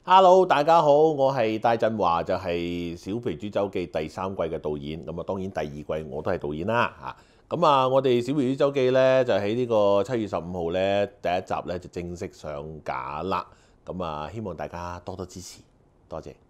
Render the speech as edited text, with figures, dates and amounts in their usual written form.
Hello，大家好，我係戴振華，就係《小肥豬周記》第三季嘅導演。咁啊，當然第二季我都係導演啦嚇。咁啊，我哋《小肥豬周記》咧就喺呢個7月15號咧第一集咧就正式上架啦。咁啊，希望大家多多支持，多謝。